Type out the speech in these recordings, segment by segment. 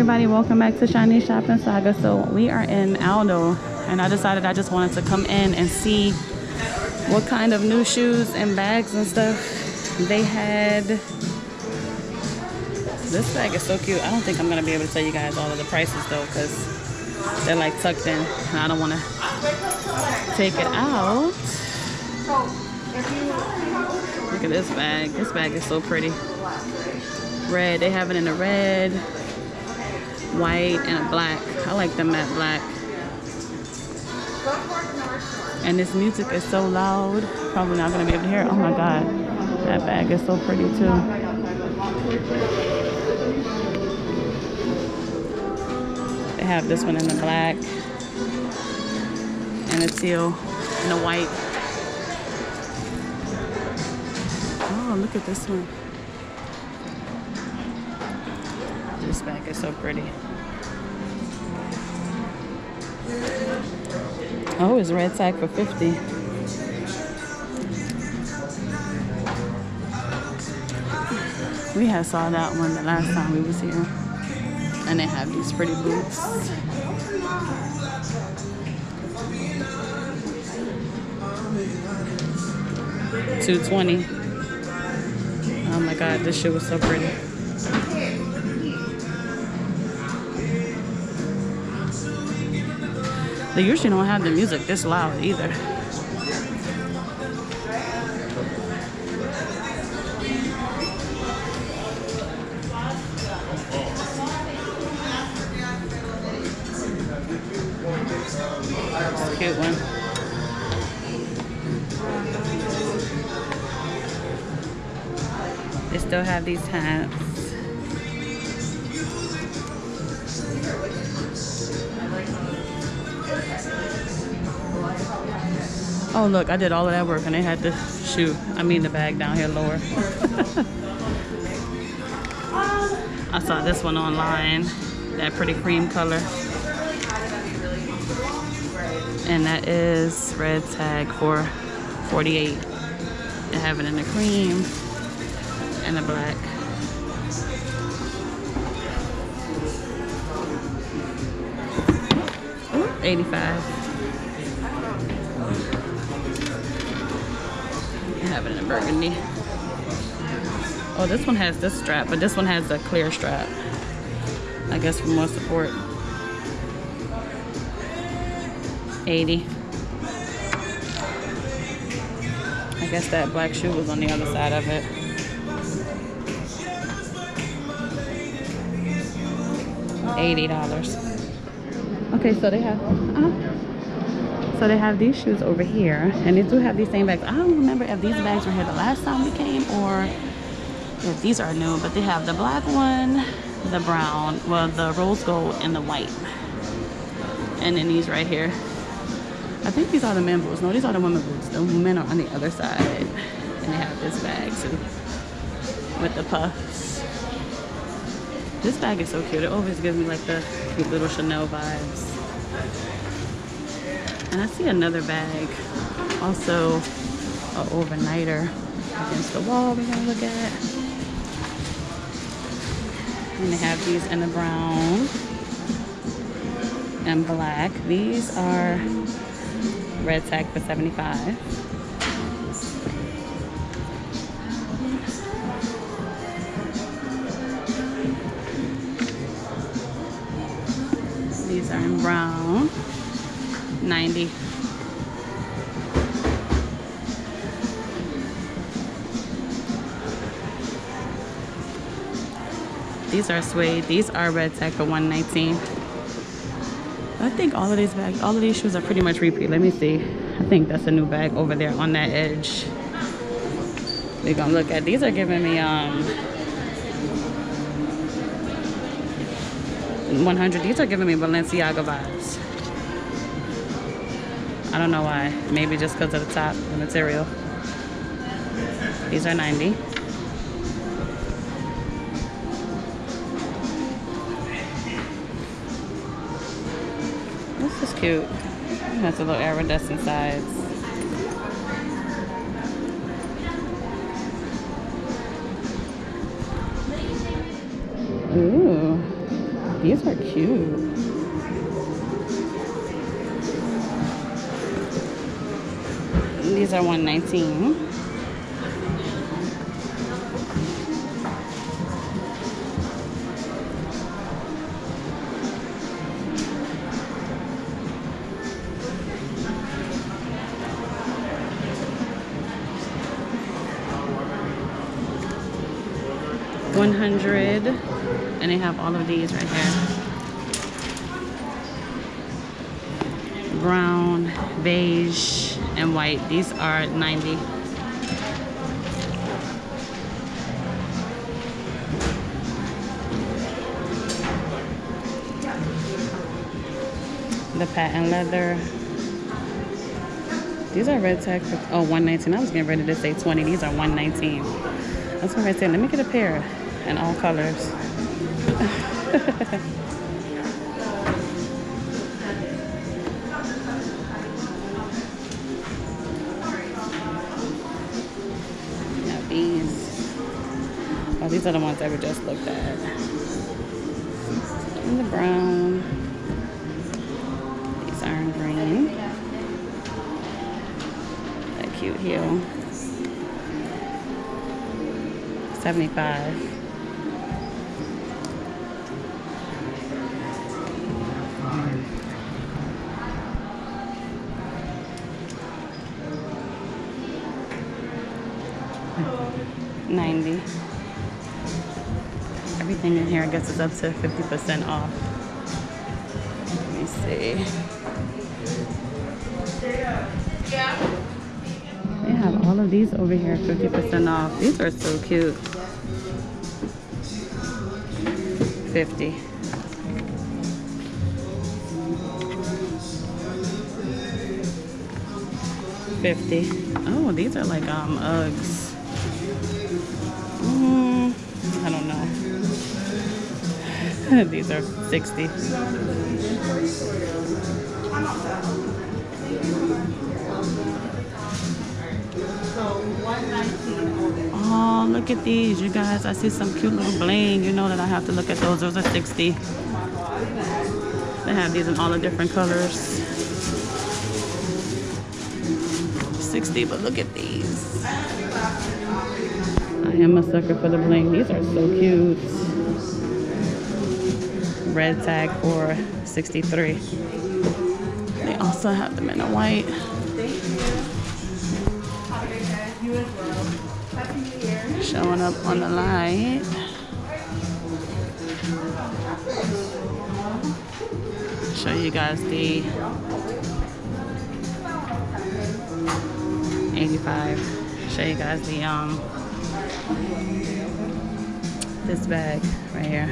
everybody, welcome back to Shanice Shopping Saga. So we are in Aldo and I decided I just wanted to come in and see what kind of new shoes and bags and stuff they had. This bag is so cute. I don't think I'm gonna be able to tell you guys all of the prices though, because they're like tucked in and I don't want to take it out. Look at this bag. This bag is so pretty. Red. They have it in a red, white, and a black. I like the matte black. And this music is so loud, probably not gonna be able to hear it. Oh my god, that bag is so pretty too. They have this one in the black and the teal and the white. Oh, look at this one. This bag is so pretty. Oh, it's red tag for $50. We had saw that one the last time we was here. And they have these pretty boots. $220. Oh my god, this shit was so pretty. They usually don't have the music this loud either. It's a cute one. They still have these hats. Oh look, I did all of that work and they had the the bag down here lower. I saw this one online, that pretty cream color. And that is red tag for $48. They have it in the cream and the black. $85. Have it in a burgundy. Oh, this one has this strap, but this one has a clear strap. I guess for more support. $80. I guess that black shoe was on the other side of it. $80. Okay, so they have So they have these shoes over here, and they do have these same bags. I don't remember if these bags were here the last time we came or if these are new, but they have the black one, the brown, well, the rose gold, and the white. And then these right here. I think these are the men boots. No, these are the women boots. The men are on the other side. And they have this bag too, with the puffs. This bag is so cute. It always gives me like the cute little Chanel vibes. And I see another bag, also an overnighter against the wall we're gonna look at. And they have these in the brown and black. These are red tag for $75. These are in brown. $90. These are suede. These are red tag for $119. I think all of these bags, all of these shoes are pretty much repeat. Let me see. I think that's a new bag over there on that edge. We're gonna look at. These are giving me 100. These are giving me Balenciaga vibes. I don't know why. Maybe just because of the top, the material. These are $90. This is cute. It has a little iridescent sides. Ooh. These are cute. These are $119. $100, and they have all of these right here. Brown, beige, and white. These are $90. The patent leather. These are red tag. Oh, $119. I was getting ready to say $20. These are $119. That's what I said. Let me get a pair in all colors. Yeah, these. Oh, these are the ones that we just looked at. And the brown. These are in green. That cute heel. 75. $90. Everything in here I guess is up to 50% off. Let me see. They have all of these over here 50% off. These are so cute. 50. Oh, these are like Uggs. I don't know. These are 60. Oh, look at these, you guys. I see some cute little bling. You know that I have to look at those. Those are 60. They have these in all the different colors. 60, but look at these. I am a sucker for the bling. These are so cute. Red tag for 63. They also have them in a white. Showing up on the light. Show you guys the 85. Show you guys the this bag right here.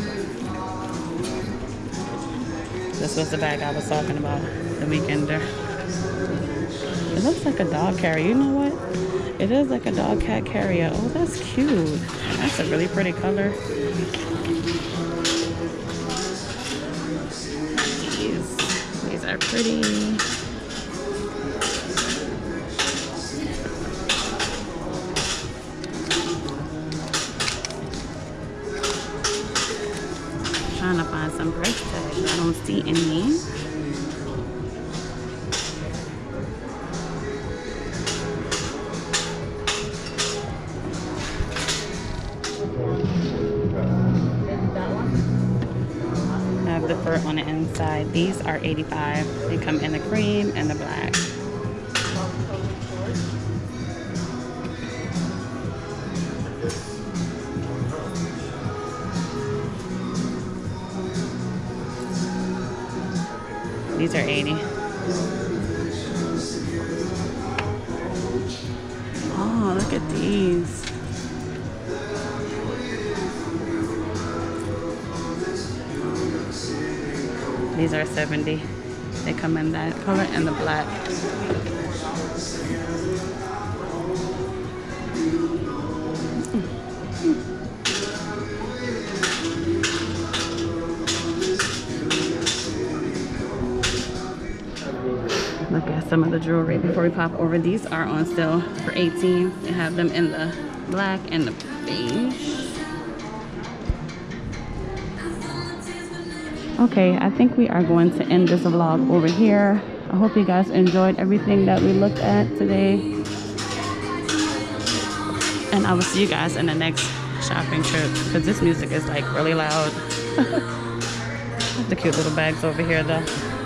This was the bag I was talking about, the weekender. It looks like a dog carrier. You know what? It is like a dog cat carrier. Oh, that's cute. That's a really pretty color. These are pretty. Trying to find some price tags. I don't see any. Have the fur on the inside. These are 85. They come in the cream and the black. These are 80. Oh, look at these. These are 70. They come in that color and the black. Look at some of the jewelry before we pop over. These are on sale for 18. They have them in the black and the beige. Okay, I think we are going to end this vlog over here. I hope you guys enjoyed everything that we looked at today. And I will see you guys in the next shopping trip, because this music is like really loud. The cute little bags over here though.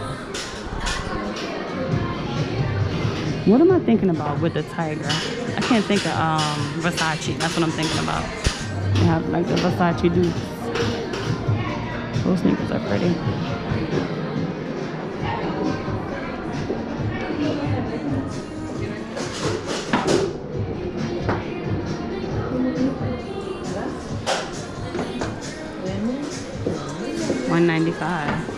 What am I thinking about with the tiger? I can't think of Versace. That's what I'm thinking about. They have like the Versace boots. Those sneakers are pretty. $195.